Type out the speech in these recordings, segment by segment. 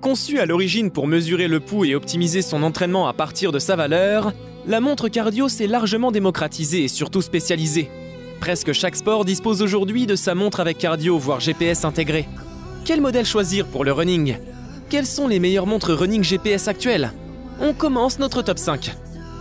Conçue à l'origine pour mesurer le pouls et optimiser son entraînement à partir de sa valeur, la montre cardio s'est largement démocratisée et surtout spécialisée. Presque chaque sport dispose aujourd'hui de sa montre avec cardio, voire GPS intégré. Quel modèle choisir pour le running? Quelles sont les meilleures montres running GPS actuelles? On commence notre top 5.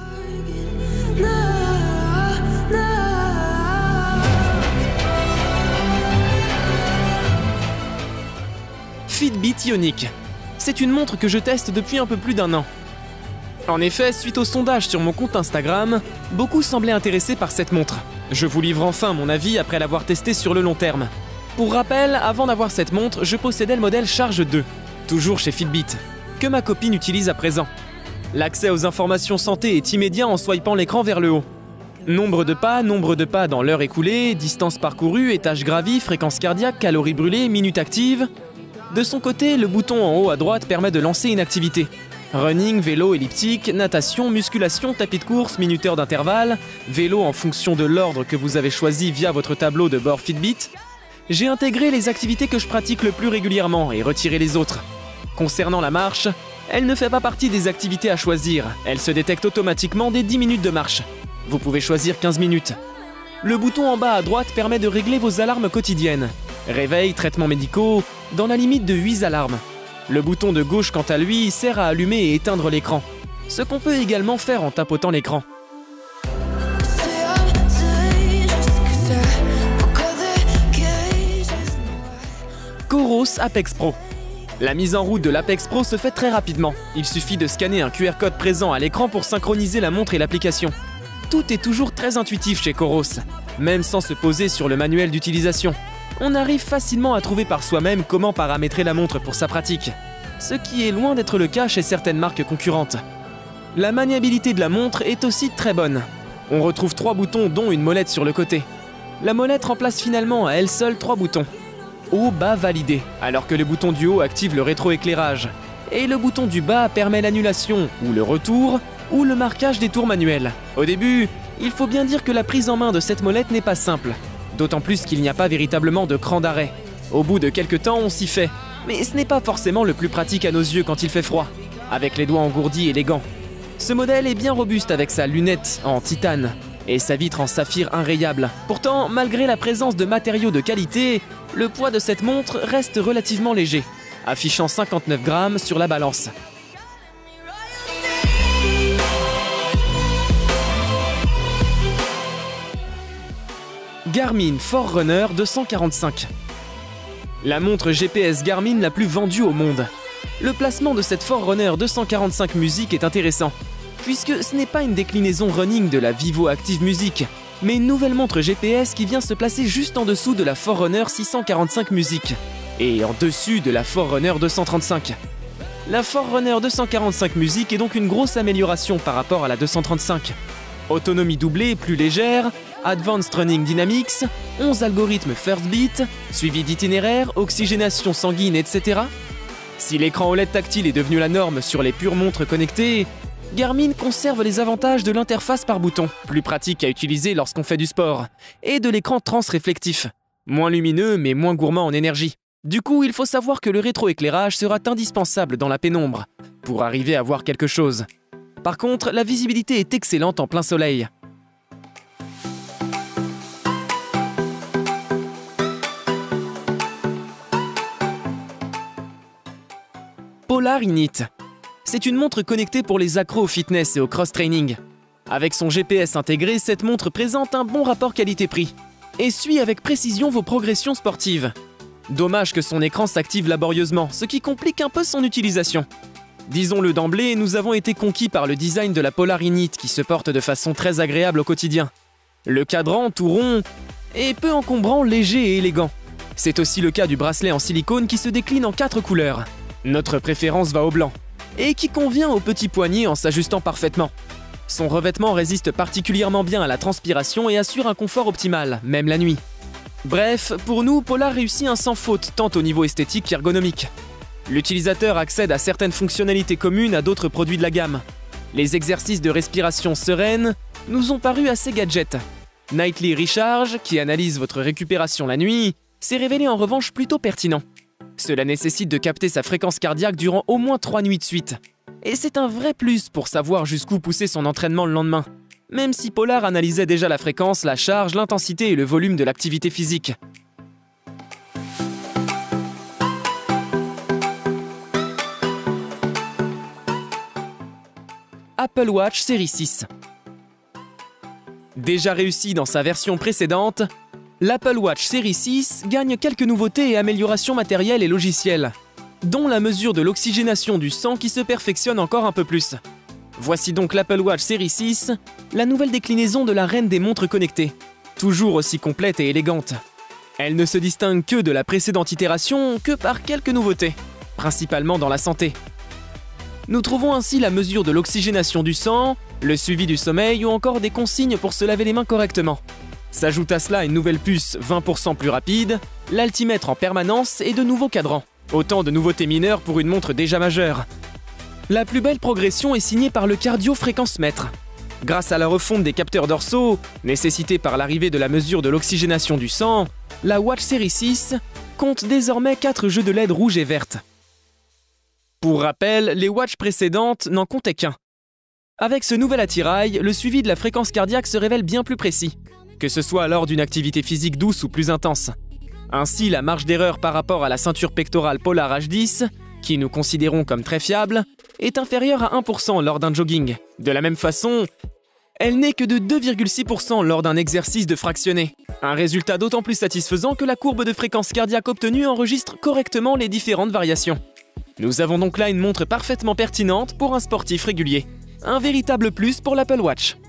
Fitbit Ionic. C'est une montre que je teste depuis un peu plus d'1 an. En effet, suite au sondage sur mon compte Instagram, beaucoup semblaient intéressés par cette montre. Je vous livre enfin mon avis après l'avoir testée sur le long terme. Pour rappel, avant d'avoir cette montre, je possédais le modèle Charge 2, toujours chez Fitbit, que ma copine utilise à présent. L'accès aux informations santé est immédiat en swipant l'écran vers le haut. Nombre de pas dans l'heure écoulée, distance parcourue, étage gravi, fréquence cardiaque, calories brûlées, minutes actives. De son côté, le bouton en haut à droite permet de lancer une activité. Running, vélo, elliptique, natation, musculation, tapis de course, minuteur d'intervalle, vélo en fonction de l'ordre que vous avez choisi via votre tableau de bord Fitbit. J'ai intégré les activités que je pratique le plus régulièrement et retiré les autres. Concernant la marche, elle ne fait pas partie des activités à choisir. Elle se détecte automatiquement dès 10 minutes de marche. Vous pouvez choisir 15 minutes. Le bouton en bas à droite permet de régler vos alarmes quotidiennes. Réveil, traitements médicaux, dans la limite de 8 alarmes. Le bouton de gauche, quant à lui, sert à allumer et éteindre l'écran. Ce qu'on peut également faire en tapotant l'écran. Coros Apex Pro. La mise en route de l'Apex Pro se fait très rapidement. Il suffit de scanner un QR code présent à l'écran pour synchroniser la montre et l'application. Tout est toujours très intuitif chez Coros, même sans se poser sur le manuel d'utilisation. On arrive facilement à trouver par soi-même comment paramétrer la montre pour sa pratique, ce qui est loin d'être le cas chez certaines marques concurrentes. La maniabilité de la montre est aussi très bonne. On retrouve 3 boutons dont une molette sur le côté. La molette remplace finalement à elle seule 3 boutons. Haut, bas, validé, alors que le bouton du haut active le rétroéclairage. Et le bouton du bas permet l'annulation, ou le retour, ou le marquage des tours manuels. Au début, il faut bien dire que la prise en main de cette molette n'est pas simple. D'autant plus qu'il n'y a pas véritablement de cran d'arrêt. Au bout de quelques temps, on s'y fait. Mais ce n'est pas forcément le plus pratique à nos yeux quand il fait froid, avec les doigts engourdis et les gants. Ce modèle est bien robuste avec sa lunette en titane et sa vitre en saphir inrayable. Pourtant, malgré la présence de matériaux de qualité, le poids de cette montre reste relativement léger, affichant 59 grammes sur la balance. Garmin Forerunner 245. La montre GPS Garmin la plus vendue au monde. Le placement de cette Forerunner 245 Music est intéressant, puisque ce n'est pas une déclinaison running de la Vivo Active Music, mais une nouvelle montre GPS qui vient se placer juste en dessous de la Forerunner 645 Music, et en dessus de la Forerunner 235. La Forerunner 245 Music est donc une grosse amélioration par rapport à la 235. Autonomie doublée, plus légère, Advanced Running Dynamics, 11 algorithmes First Beat, suivi d'itinéraires, oxygénation sanguine, etc. Si l'écran OLED tactile est devenu la norme sur les pures montres connectées, Garmin conserve les avantages de l'interface par bouton, plus pratique à utiliser lorsqu'on fait du sport, et de l'écran transréflectif, moins lumineux mais moins gourmand en énergie. Du coup, il faut savoir que le rétroéclairage sera indispensable dans la pénombre, pour arriver à voir quelque chose. Par contre, la visibilité est excellente en plein soleil. Polar Init. C'est une montre connectée pour les accros au fitness et au cross-training. Avec son GPS intégré, cette montre présente un bon rapport qualité-prix et suit avec précision vos progressions sportives. Dommage que son écran s'active laborieusement, ce qui complique un peu son utilisation. Disons-le d'emblée, nous avons été conquis par le design de la Polar Init qui se porte de façon très agréable au quotidien. Le cadran, tout rond, est peu encombrant, léger et élégant. C'est aussi le cas du bracelet en silicone qui se décline en 4 couleurs. Notre préférence va au blanc, et qui convient au petit poignet en s'ajustant parfaitement. Son revêtement résiste particulièrement bien à la transpiration et assure un confort optimal, même la nuit. Bref, pour nous, Polar réussit un sans faute tant au niveau esthétique qu'ergonomique. L'utilisateur accède à certaines fonctionnalités communes à d'autres produits de la gamme. Les exercices de respiration sereine nous ont paru assez gadgets. Nightly Recharge, qui analyse votre récupération la nuit, s'est révélé en revanche plutôt pertinent. Cela nécessite de capter sa fréquence cardiaque durant au moins 3 nuits de suite. Et c'est un vrai plus pour savoir jusqu'où pousser son entraînement le lendemain, même si Polar analysait déjà la fréquence, la charge, l'intensité et le volume de l'activité physique. Apple Watch série 6. Déjà réussi dans sa version précédente, l'Apple Watch série 6 gagne quelques nouveautés et améliorations matérielles et logicielles, dont la mesure de l'oxygénation du sang qui se perfectionne encore un peu plus. Voici donc l'Apple Watch série 6, la nouvelle déclinaison de la reine des montres connectées, toujours aussi complète et élégante. Elle ne se distingue que de la précédente itération que par quelques nouveautés, principalement dans la santé. Nous trouvons ainsi la mesure de l'oxygénation du sang, le suivi du sommeil ou encore des consignes pour se laver les mains correctement. S'ajoute à cela une nouvelle puce 20% plus rapide, l'altimètre en permanence et de nouveaux cadrans. Autant de nouveautés mineures pour une montre déjà majeure. La plus belle progression est signée par le cardio-fréquence-mètre. Grâce à la refonte des capteurs dorsaux, nécessitée par l'arrivée de la mesure de l'oxygénation du sang, la Watch série 6 compte désormais 4 jeux de LED rouge et verte. Pour rappel, les watches précédentes n'en comptaient qu'un. Avec ce nouvel attirail, le suivi de la fréquence cardiaque se révèle bien plus précis, que ce soit lors d'une activité physique douce ou plus intense. Ainsi, la marge d'erreur par rapport à la ceinture pectorale Polar H10, qui nous considérons comme très fiable, est inférieure à 1% lors d'un jogging. De la même façon, elle n'est que de 2,6% lors d'un exercice de fractionné. Un résultat d'autant plus satisfaisant que la courbe de fréquence cardiaque obtenue enregistre correctement les différentes variations. Nous avons donc là une montre parfaitement pertinente pour un sportif régulier. Un véritable plus pour l'Apple Watch.